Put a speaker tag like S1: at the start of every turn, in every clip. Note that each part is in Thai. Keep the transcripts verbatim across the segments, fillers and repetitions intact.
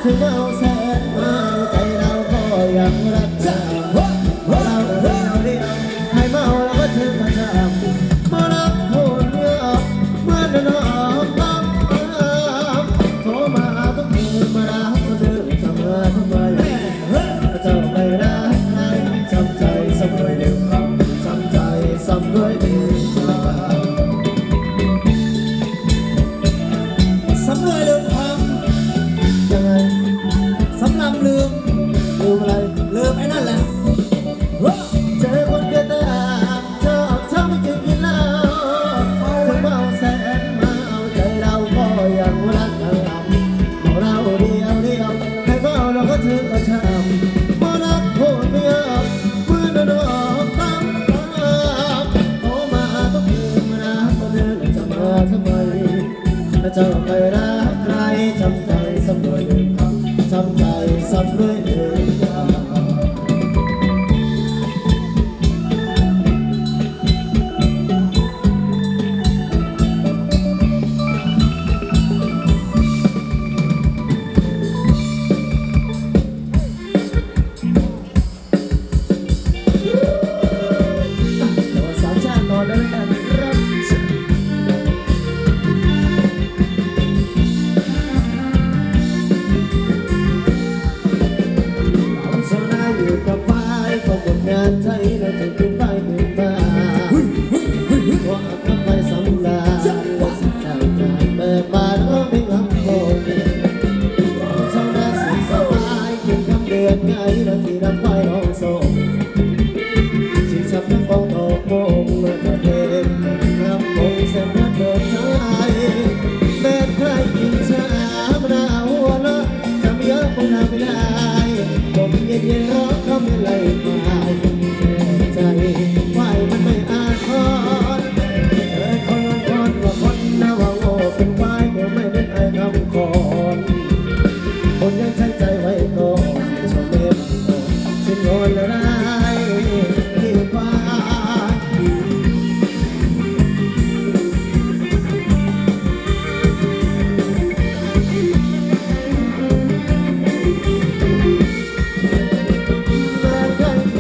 S1: ถึงเอาแสนมาใจเราก็ยังรักเธอเราเดียวเดียวให้เมาแล้วก็ถึงมาทำมารับพูดเยอะเมื่อเดินออกบ้านโทรมาทุกคืนมารักเธอเสมอทำไมเจ้าไม่รักใครจำใจสำรวยเร็วคำจำใจสำรวยเร็วสำรวยเร็วคำยังไงสำลำลืมลืมอะไรลืมไอ้นั่นแหละเจอคนเกิดตาชอบชอบไม่จึงกินเหล้าถึงเมาแสนเมาใจเราก็ยังรักเราเราเดียวเดียวให้เมาเราก็ถึงเอาช้ำมารักพูดไม่ออกเมื่อโดนออกตั้งโทรมาทุกคืนมารักคนอื่นจะมาทำไมเจ้าไม่รักใครจำใจสำรวยเลยครับจำใจสำรวยเลยสามชาตินอนได้ไหมกันครับงานไทยเราจะขึ้นไปขึ้นมาว่าทำไปสำราญว่าสิเจ้าการเบิกบานก็ไม่รับโกงชาวนาสีสบายกินคำเดือนไงเราที่รับไฟห้องโซ่ชิงชับน้ำฟองตกโมงเมื่อจะเดินน้ำมงเส้นนัดเดินไทยแม้ใครกินชามะนาวหัวละทำเยอะคงทำไม่ได้ผมเย็นเย็นร้อนก็ไม่ไหลมาใจไฟมันไม่อาทรเธอคนละคนว่าคนนะว่าโง่เป็นไฟเดี๋ยวไม่เป็นไอ้คำคอนคนยังใช้ใจไว้ก่อนชมเล็บสิ้นโอนละได้ที่ฟ้าใคร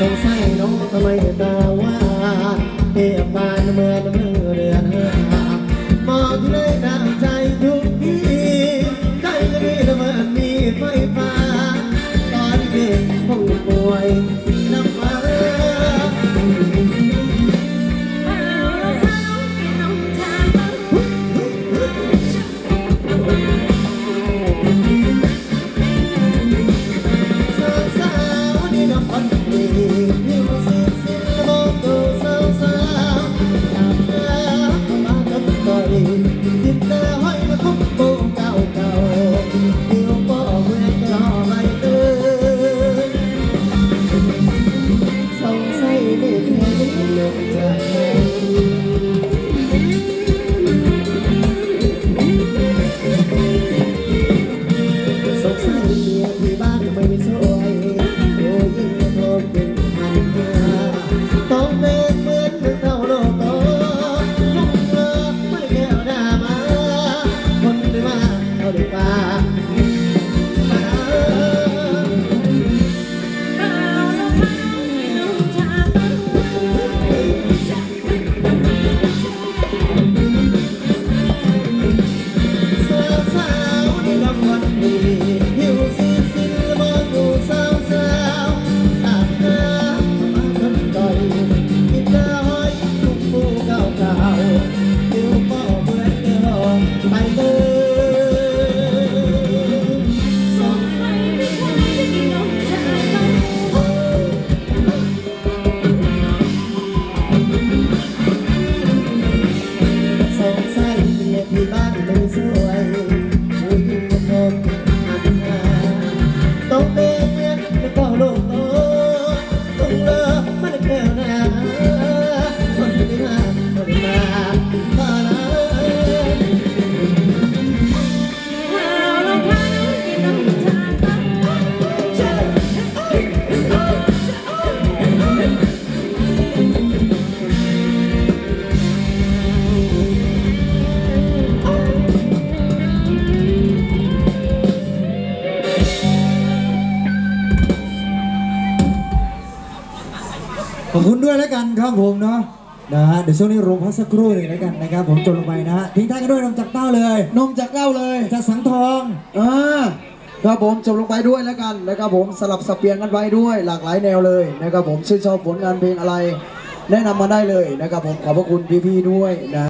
S1: สงสัยน้องทำไมตาว่าเทียบบานเหมือนมือเรือนหามองที่เลยดังใจทุกทีใจก็ดีแต่เหมือนมีไฟฟ้าตอนเด็กคงป่วยน้ำฟ้า
S2: ขอบคุณด้วยแล้วกันครับผมเนาะนะฮะเดี๋ยวช่วงนี้รวมพักสักครู่หนึ่งแล้วกันนะครับผมจบลงไปนะฮะทิ้งท้ายกันด้วยนมจากเต้าเลย
S3: นมจากเต้าเลย
S2: จากสังทอง
S3: อ่าครับผมจบลงไปด้วยแล้วกันนะครับผมสลับสับเปลี่ยนกันไปด้วยหลากหลายแนวเลยนะครับผมชื่นชอบผลงานเพลงอะไรแนะนำมาได้เลยนะครับผมขอบพระคุณพี่ๆด้วยนะ